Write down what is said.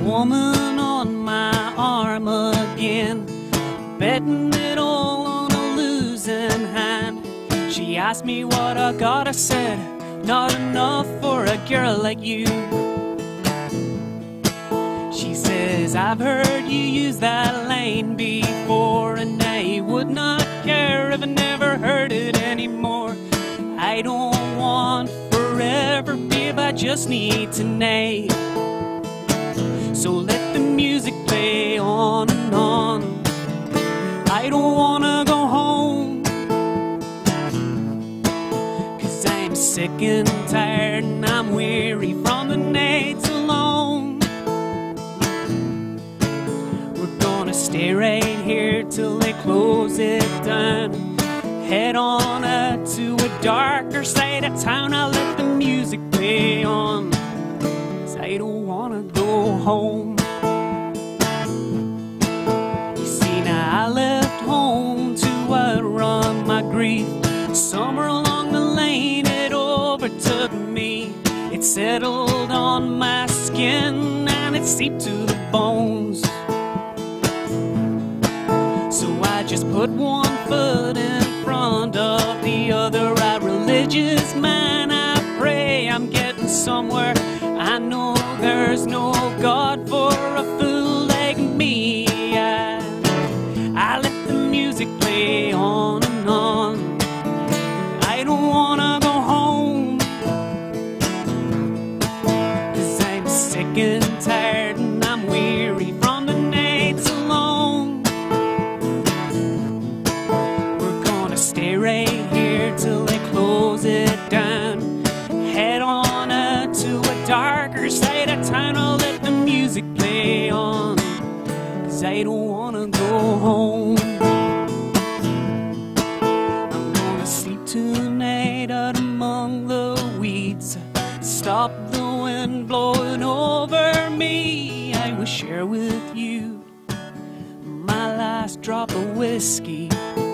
woman on my arm again, betting it all on a losing hand. She asked me what I got, I said, not enough for a girl like you. She says, I've heard you use that line before, and I would not care if I never heard it anymore. I don't want forever, babe, I just need tonight. So let the music play on and on. I don't wanna go home, 'cause I'm sick and tired and I'm weary from the nights alone. We're gonna stay right here till they close it down. Head on out to a darker side of town. I'll let the music play on, 'cause I don't wanna go home. You see, now I left home to outrun my grief. Somewhere along the lane it overtook me. It settled on my skin and it seeped to the bones. So I just put one foot in front of the other. A religious man, I pray I'm getting somewhere. I know there's no God for a fool like me. I let the music play on and on. I don't wanna go home, 'cause I'm sick and tired and I'm weary from the nights alone. We're gonna stay right here till they close it down. Head on out to a darker side of town. I'll let the music play on, 'cause I don't wanna go home. I'm gonna sleep tonight out among the weeds. Stop the wind blowing over me. I will share with you my last drop of whiskey.